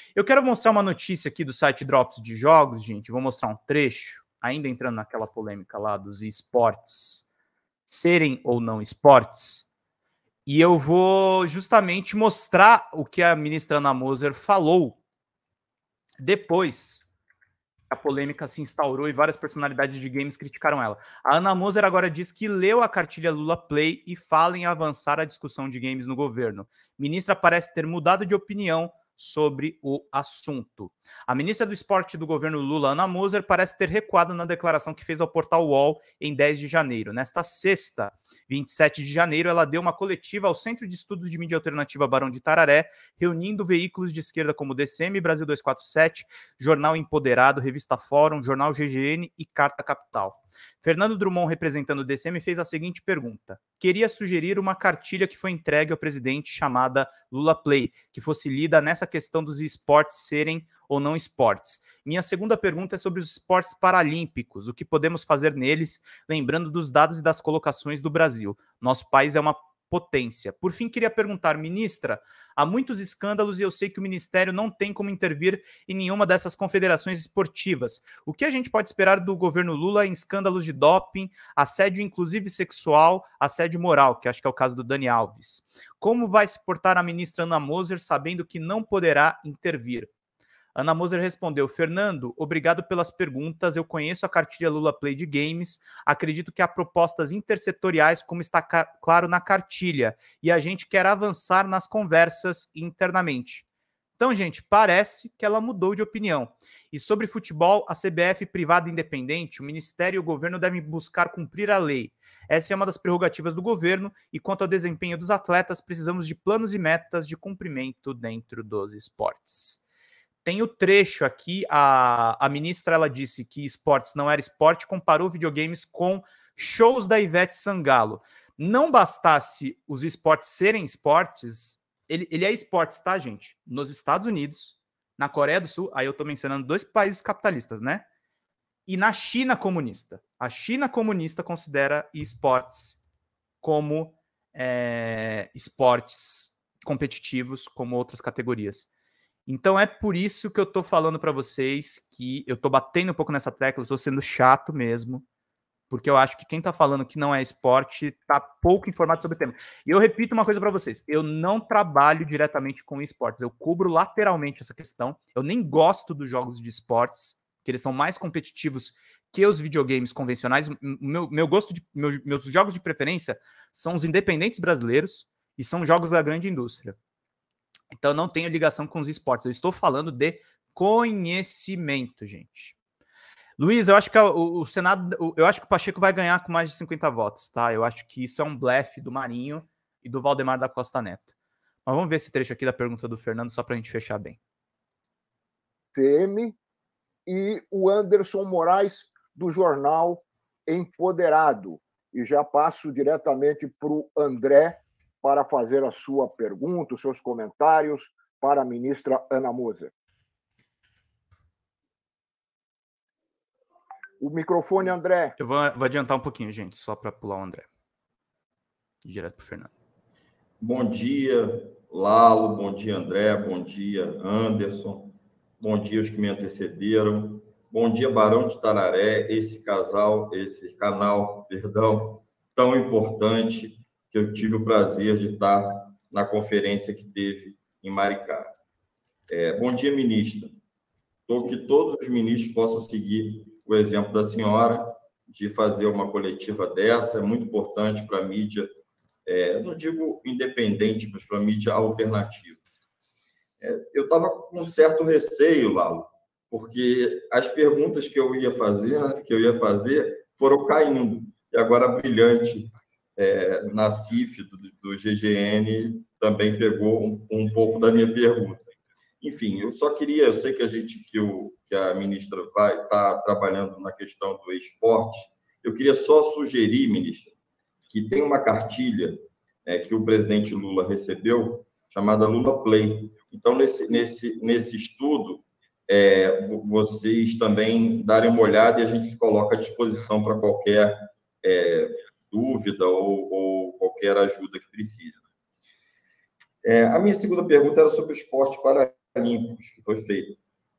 Eu quero mostrar uma notícia aqui do site Drops de Jogos, gente. Vou mostrar um trecho, ainda entrando naquela polêmica lá dos esportes serem ou não esportes. E eu vou justamente mostrar o que a ministra Ana Moser falou depois a polêmica se instaurou e várias personalidades de games criticaram ela. A Ana Moser agora diz que leu a cartilha Lula Play e fala em avançar a discussão de games no governo. Ministra parece ter mudado de opinião sobre o assunto. A ministra do Esporte do governo Lula, Ana Moser, parece ter recuado na declaração que fez ao portal UOL em 10 de janeiro. Nesta sexta, 27 de janeiro, ela deu uma coletiva ao Centro de Estudos de Mídia Alternativa Barão de Tararé, reunindo veículos de esquerda como DCM, Brasil 247, Jornal Empoderado, Revista Fórum, Jornal GGN e Carta Capital. Fernando Drummond, representando o DCM, fez a seguinte pergunta. Queria sugerir uma cartilha que foi entregue ao presidente chamada Lula Play, que fosse lida nessa questão dos esportes serem ou não esportes. Minha segunda pergunta é sobre os esportes paralímpicos, o que podemos fazer neles, lembrando dos dados e das colocações do Brasil. Nosso país é uma potência. Por fim, queria perguntar, ministra, há muitos escândalos e eu sei que o Ministério não tem como intervir em nenhuma dessas confederações esportivas. O que a gente pode esperar do governo Lula em escândalos de doping, assédio inclusive sexual, assédio moral, que acho que é o caso do Dani Alves? Como vai se portar a ministra Ana Moser sabendo que não poderá intervir? Ana Moser respondeu, Fernando, obrigado pelas perguntas, eu conheço a cartilha Lula Play de Games, acredito que há propostas intersetoriais, como está claro na cartilha, e a gente quer avançar nas conversas internamente. Então, gente, parece que ela mudou de opinião. E sobre futebol, a CBF privada independente, o Ministério e o governo devem buscar cumprir a lei. Essa é uma das prerrogativas do governo, e quanto ao desempenho dos atletas, precisamos de planos e metas de cumprimento dentro dos esportes. Tem o trecho aqui, a ministra ela disse que esportes não era esporte, comparou videogames com shows da Ivete Sangalo. Não bastasse os esportes serem esportes, ele é esportes, tá, gente? Nos Estados Unidos, na Coreia do Sul, aí eu tô mencionando 2 países capitalistas, né? E na China comunista. A China comunista considera esportes como esportes competitivos, como outras categorias. Então é por isso que eu tô falando para vocês que eu tô batendo um pouco nessa tecla, eu tô sendo chato mesmo, porque eu acho que quem tá falando que não é esporte tá pouco informado sobre o tema. E eu repito uma coisa para vocês, eu não trabalho diretamente com esportes, eu cubro lateralmente essa questão, eu nem gosto dos jogos de esportes, que eles são mais competitivos que os videogames convencionais. Meus jogos de preferência são os independentes brasileiros e são jogos da grande indústria. Então, não tenho ligação com os esportes. Eu estou falando de conhecimento, gente. Luiz, eu acho que o Senado... Eu acho que o Pacheco vai ganhar com mais de 50 votos, tá? Eu acho que isso é um blefe do Marinho e do Valdemar da Costa Neto. Mas vamos ver esse trecho aqui da pergunta do Fernando, só para a gente fechar bem. CM e o Anderson Moraes, do jornal Empoderado. E já passo diretamente para o André, para fazer a sua pergunta, os seus comentários para a ministra Ana Moser. O microfone, André. Eu vou adiantar um pouquinho, gente, só para pular o André. Direto para o Fernando. Bom dia, Lalo. Bom dia, André. Bom dia, Anderson. Bom dia, os que me antecederam. Bom dia, Barão de Tararé. Esse canal, tão importante, que eu tive o prazer de estar na conferência que teve em Maricá. Bom dia, ministra. Que todos os ministros possam seguir o exemplo da senhora de fazer uma coletiva dessa, é muito importante para a mídia, não digo independente, mas para a mídia alternativa. Eu estava com um certo receio, Lalo, porque as perguntas que eu ia fazer foram caindo, e agora a Brilhante, na CIF do GGN, também pegou um pouco da minha pergunta. Enfim, eu sei que a ministra vai estar trabalhando na questão do esporte, eu queria só sugerir, ministra, que tem uma cartilha que o presidente Lula recebeu, chamada Lula Play. Então, nesse estudo, vocês também darem uma olhada e a gente se coloca à disposição para qualquer dúvida ou qualquer ajuda que precise. A minha segunda pergunta era sobre o esporte paralímpico. Olímpicos que foi feito.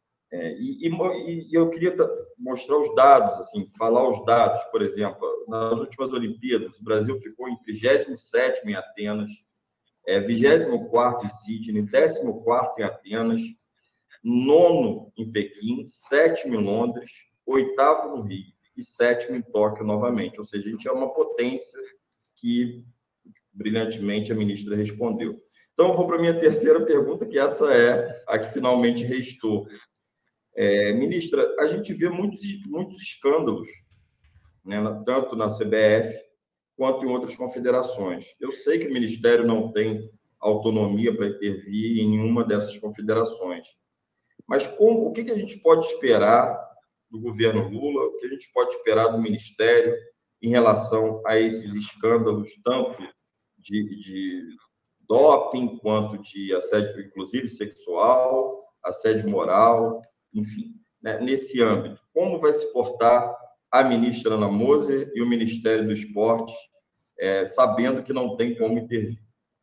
E eu queria mostrar os dados, assim, falar os dados, por exemplo, nas últimas Olimpíadas, o Brasil ficou em 37º em Atenas, 24º em Sydney, 14º em Atenas, 9º em Pequim, 7º em Londres, 8º no Rio e 7º em Tóquio novamente. Ou seja, a gente é uma potência que, brilhantemente, a ministra respondeu. Então, eu vou para a minha terceira pergunta, que essa é a que finalmente restou. Ministra, a gente vê muitos escândalos, né, tanto na CBF quanto em outras confederações. Eu sei que o Ministério não tem autonomia para intervir em nenhuma dessas confederações, mas o que a gente pode esperar do governo Lula, o que a gente pode esperar do Ministério em relação a esses escândalos, tanto de doping quanto de assédio, inclusive sexual, assédio moral, enfim, né, nesse âmbito? Como vai se portar a ministra Ana Moser e o Ministério do Esporte, sabendo que não tem como intervir?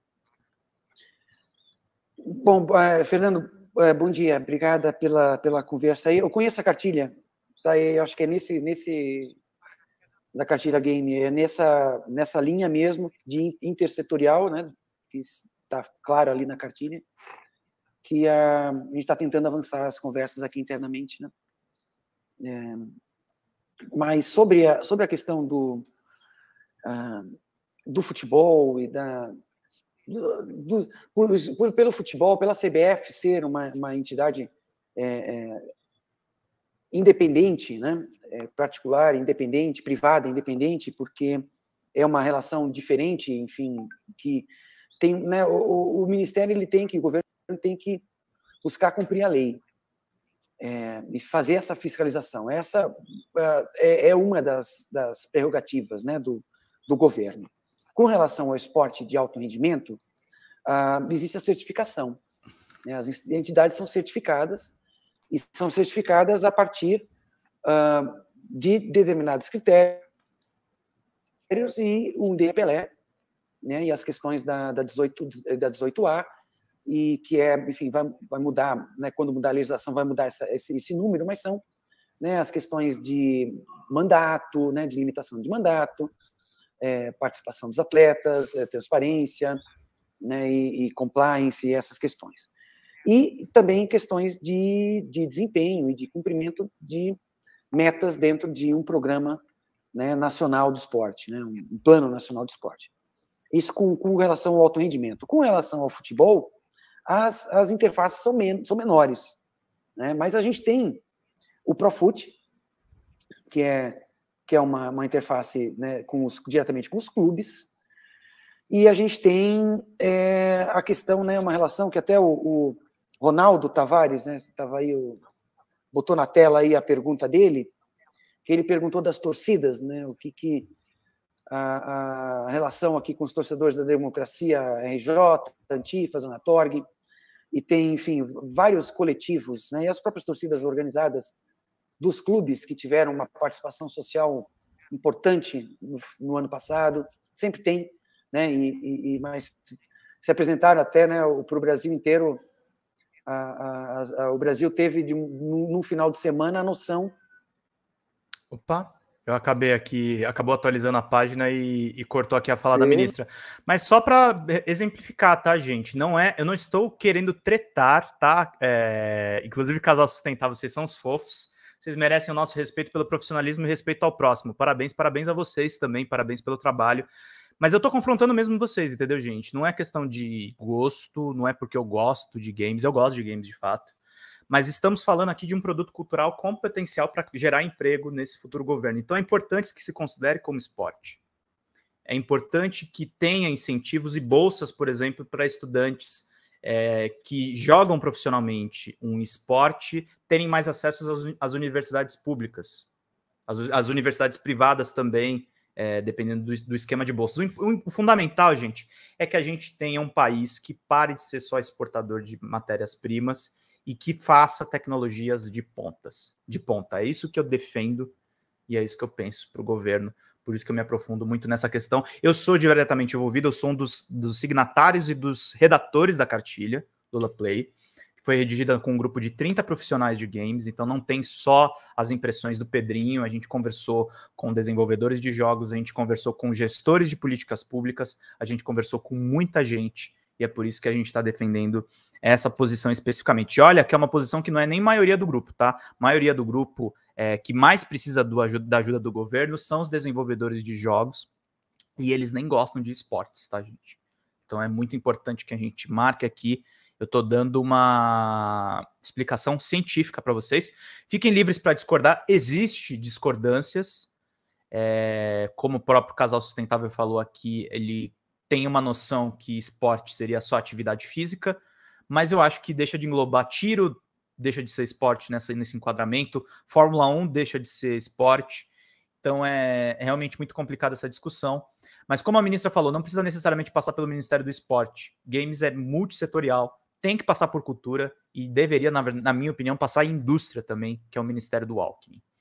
Bom, Fernando, bom dia, obrigada pela conversa aí. Eu conheço a cartilha, tá? Eu acho que é da cartilha game, é nessa linha mesmo de intersetorial, né, que está claro ali na cartilha, que a gente está tentando avançar as conversas aqui internamente, né? Mas sobre a questão do futebol e pelo futebol, pela CBF ser uma entidade independente, né? Particular, independente, privada, independente, porque é uma relação diferente, enfim, que tem, né, o Ministério o governo tem que buscar cumprir a lei e fazer essa fiscalização. Essa é uma das prerrogativas, né, do governo. Com relação ao esporte de alto rendimento, existe a certificação, né? As entidades são certificadas e são certificadas a partir de determinados critérios e um deles é Pelé, né, e as questões da 18A, e que enfim, vai mudar, né, quando mudar a legislação vai mudar esse número, mas são, né, as questões de mandato, né, de limitação de mandato, participação dos atletas, transparência, né, e compliance, e essas questões. E também questões de desempenho e de cumprimento de metas dentro de um programa, né, nacional do esporte, né, um plano nacional do esporte. Isso com relação ao alto rendimento. Com relação ao futebol, as interfaces são menores, né, mas a gente tem o Profut, que é uma interface, né, diretamente com os clubes, e a gente tem a questão, né, uma relação que até o Ronaldo Tavares, né, estava aí, botou na tela aí a pergunta dele, que ele perguntou das torcidas, né, o que a relação aqui com os torcedores da democracia, RJ, Antifas, Anatorg, e tem, enfim, vários coletivos, né, e as próprias torcidas organizadas dos clubes que tiveram uma participação social importante no ano passado, sempre tem, né, mas se apresentaram até, né, para o Brasil inteiro. O Brasil teve, num final de semana, a noção... Opa, eu acabou atualizando a página e cortou aqui a fala da ministra. Mas só para exemplificar, tá, gente? Eu não estou querendo tretar, tá? Inclusive, Casal Sustentável, vocês são os fofos. Vocês merecem o nosso respeito pelo profissionalismo e respeito ao próximo. Parabéns a vocês também, parabéns pelo trabalho. Mas eu tô confrontando mesmo vocês, entendeu, gente? Não é questão de gosto, não é porque eu gosto de games, eu gosto de games de fato. Mas estamos falando aqui de um produto cultural com potencial para gerar emprego nesse futuro governo. Então é importante que se considere como esporte. É importante que tenha incentivos e bolsas, por exemplo, para estudantes que jogam profissionalmente um esporte terem mais acesso às universidades públicas. As universidades privadas também, dependendo do esquema de bolsas. O fundamental, gente, é que a gente tenha um país que pare de ser só exportador de matérias-primas e que faça tecnologias de ponta. É isso que eu defendo e é isso que eu penso para o governo. Por isso que eu me aprofundo muito nessa questão. Eu sou diretamente envolvido, eu sou um dos signatários e dos redatores da cartilha Lula Play. foi redigida com um grupo de 30 profissionais de games, então não tem só as impressões do Pedrinho, a gente conversou com desenvolvedores de jogos, a gente conversou com gestores de políticas públicas, a gente conversou com muita gente, e é por isso que a gente está defendendo essa posição especificamente. E olha que é uma posição que não é nem maioria do grupo, tá? A maioria do grupo que mais precisa da ajuda do governo são os desenvolvedores de jogos, e eles nem gostam de esportes, tá, gente? Então é muito importante que a gente marque aqui. Eu estou dando uma explicação científica para vocês. Fiquem livres para discordar. Existem discordâncias. Como o próprio Casal Sustentável falou aqui, ele tem uma noção que esporte seria só atividade física, mas eu acho que deixa de englobar tiro, deixa de ser esporte nesse enquadramento, Fórmula 1 deixa de ser esporte. Então é realmente muito complicada essa discussão. Mas como a ministra falou, não precisa necessariamente passar pelo Ministério do Esporte. Games é multissetorial, tem que passar por cultura e deveria, na minha opinião, passar em indústria também, que é o Ministério do Alckmin.